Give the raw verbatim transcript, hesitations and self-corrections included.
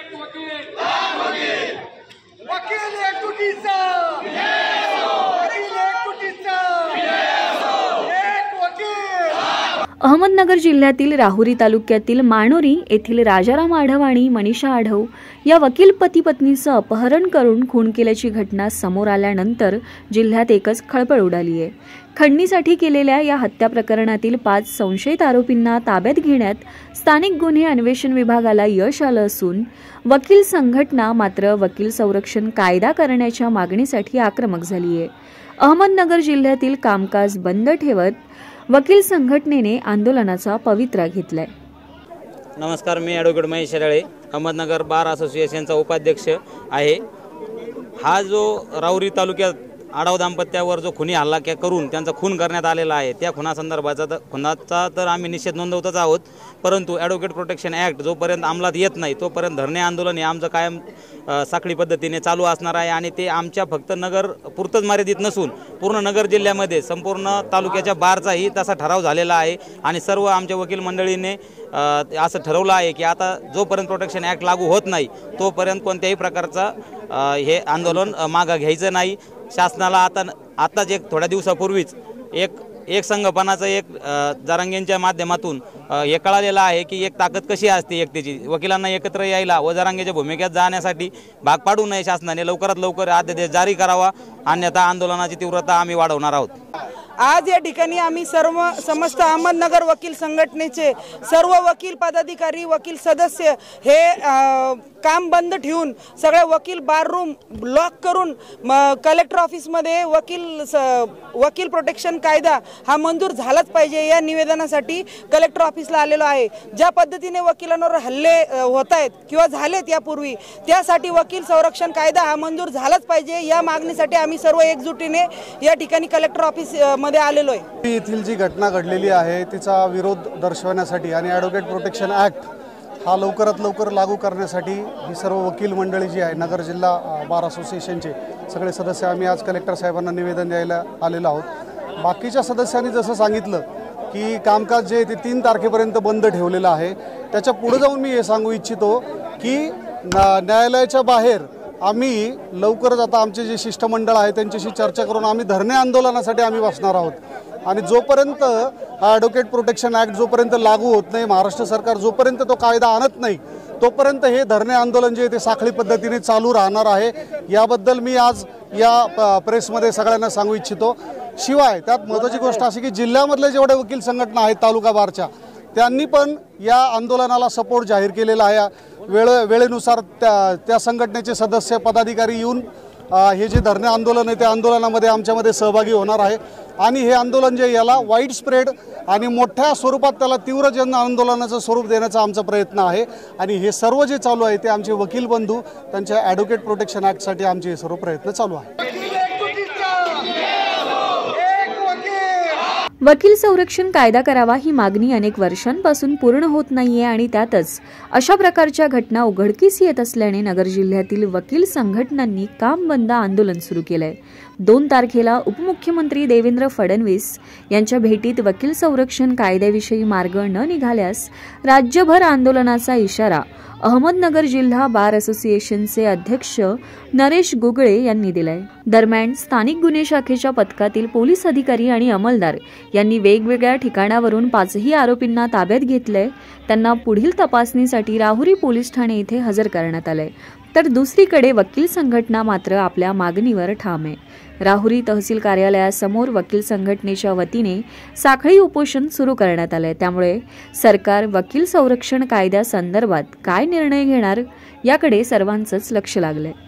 अहमदनगर जिल्ह्यातील राहुरी तालुक्यातील माणोरी येथील राजाराम आढव आणि मनीषा आढव या वकील पती पत्नीचं अपहरण करून खून केल्याची घटना समोर आल्यानंतर जिल्ह्यात एकच खळबळ उडाली आहे। खंडणीसाठी केलेल्या या हत्या प्रकरणातील पाच संशयित आरोपींना ताब्यात घेण्यात स्थानिक गुन्हे अन्वेषण विभागाला यश आलं असून वकील संघटना मात्र वकील संरक्षण कायदा करण्याच्या मागणीसाठी आक्रमक झाली आहे। अहमदनगर जिल्ह्यातील कामकाज बंद ठेवत वकील संघटनेने आंदोलनाचा पवित्रा घेतलाय। नमस्कार, मी ॲडव्होकेट महेश शेराळे, अहमदनगर बार असोसिएशनचा उपाध्यक्ष आहे। हा जो राहुरी तालुक्यात आढाव दाम्पत्यावर जो खुनी हल्ला करून त्यांचा खून करण्यात आलेला आहे, त्या खुनासंदर्भाचा खुनाचा तर आम्ही निषेध नोंदवतच आहोत, परंतु ॲडव्होकेट प्रोटेक्शन ॲक्ट जोपर्यंत अंमलात येत नाही तोपर्यंत धरणे आंदोलन हे आमचं कायम साखळी पद्धतीने चालू असणार आहे। आणि ते आमच्या फक्त नगर पुरतच मर्यादित नसून पूर्ण नगर जिल्ह्यामध्ये संपूर्ण तालुक्याच्या बारचाही तसा ठराव झालेला आहे। आणि सर्व आमच्या वकील मंडळीने असं ठरवलं आहे की आता जोपर्यंत प्रोटेक्शन ॲक्ट लागू होत नाही तोपर्यंत कोणत्याही प्रकारचा हे आंदोलन मागं घ्यायचं नाही। शासनाला आता आताच एक थोड्या दिवसापूर्वीच एक एक संघपणाचं एक जरांगेंच्या माध्यमातून हे कळालेलं आहे की एक ताकद कशी असते एकतेची। वकिलांना एकत्र यायला व जरांगेच्या भूमिकेत जाण्यासाठी भाग पाडू नये शासनाने लवकरात लवकर अध्यादेश जारी करावा, अन्यथा आंदोलनाची तीव्रता आम्ही वाढवणार आहोत। आज या ठिकाणी आम्ही सर्व समस्त अहमदनगर वकील संघटनेचे सर्व वकील पदाधिकारी वकील सदस्य हे काम बंद ठेवून सगळे वकील बार रूम लॉक करून कलेक्टर ऑफिसमध्ये वकील वकील प्रोटेक्शन कायदा हा मंजूर झालाच पाहिजे या निवेदनासाठी कलेक्टर ऑफिसला आलेलो आहे। ज्या पद्धतीने वकिलांवर हल्ले होत आहेत किंवा झालेत यापूर्वी, त्यासाठी वकील संरक्षण कायदा हा मंजूर झालाच पाहिजे या मागणीसाठी आम्ही सर्व एकजुटीने या ठिकाणी कलेक्टर ऑफिस मध्ये आलेलो आहे। येथील जी घटना घडलेली आहे तिचा विरोध दर्शवण्यासाठी आणि ॲडव्होकेट प्रोटेक्शन ॲक्ट हा लवकरात लवकर लागू करण्यासाठी ही सर्व वकील मंडळी जी आहे नगर जिल्हा बार असोसिएशनचे सगळे सदस्य आम्ही आज कलेक्टर साहेबांना निवेदन द्यायला आलेलो आहोत। बाकीच्या सदस्यांनी जसं सांगितलं की कामकाज जे ते तीन तारखेपर्यंत बंद ठेवलेलं आहे, त्याच्या पुढे जाऊन मी हे सांगू इच्छितो की न्यायालयाच्या बाहेर आम्ही लवकरच आता आमचे जे शिष्टमंडळ आहे त्यांच्याशी चर्चा करून आम्ही धरणे आंदोलनासाठी आम्ही बसणार आहोत। आणि जोपर्यंत हा ॲडव्होकेट प्रोटेक्शन ॲक्ट जोपर्यंत लागू होत नाही, महाराष्ट्र सरकार जोपर्यंत तो कायदा आणत नाही तोपर्यंत हे धरणे आंदोलन जे ते साखळी पद्धतीने चालू राहणार आहे। याबद्दल मी आज या प्रेसमध्ये सगळ्यांना सांगू इच्छितो। शिवाय त्यात महत्त्वाची गोष्ट अशी की जिल्ह्यामधले जेवढे वकील संघटना आहेत तालुका बारच्या, त्यांनी पण या आंदोलनाला सपोर्ट जाहीर केलेला आहे। वेळ वेळेनुसार त्या त्या संघटनेचे सदस्य पदाधिकारी येऊन हे जे धरणे आंदोलन आहे त्या आंदोलनामध्ये आमच्यामध्ये सहभागी होणार आहे। आणि हे आंदोलन जे याला वाईड स्प्रेड आणि मोठ्या स्वरूपात त्याला तीव्र जन आंदोलनाचं स्वरूप देण्याचा आमचा प्रयत्न आहे। आणि हे सर्व जे चालू आहे ते आमचे वकील बंधू त्यांच्या ॲडव्होकेट प्रोटेक्शन ॲक्टसाठी आमचे हे सर्व प्रयत्न चालू आहे। वकील संरक्षण कायदा करावा ही मागणी अनेक वर्षांपासून पूर्ण होत नाहीये आणि त्यातच अशा प्रकारच्या घटना उघडकीस येत असल्याने नगर जिल्ह्यातील वकील संघटनांनी काम बंद आंदोलन सुरू केलंय। दोन तारखेला उपमुख्यमंत्री देवेंद्र फडणवीस यांच्या भेटीत वकील संरक्षण कायद्याविषयी मार्ग न निघाल्यास राज्यभर आंदोलनाचा इशारा अहमदनगर जिल्हा बार असोसिएशनचे अध्यक्ष नरेश गुगळे यांनी दिलाय। दरम्यान स्थानिक गुन्हे शाखेच्या पथकातील पोलीस अधिकारी आणि अंमलदार यांनी वेगवेगळ्या ठिकाणावरून पाचही आरोपींना ताब्यात घेतलंय। त्यांना पुढील तपासणीसाठी राहुरी पोलीस ठाणे येथे हजर करण्यात आलंय। तर दुसरीकडे वकील संघटना मात्र आपल्या मागणीवर ठाम आहे। राहुरी तहसील कार्यालयासमोर वकील संघटनेच्या वतीने साखळी उपोषण सुरू करण्यात आले। त्यामुळे सरकार वकील संरक्षण कायद्यासंदर्भात काय निर्णय घेणार याकडे सर्वांचंच लक्ष लागलंय।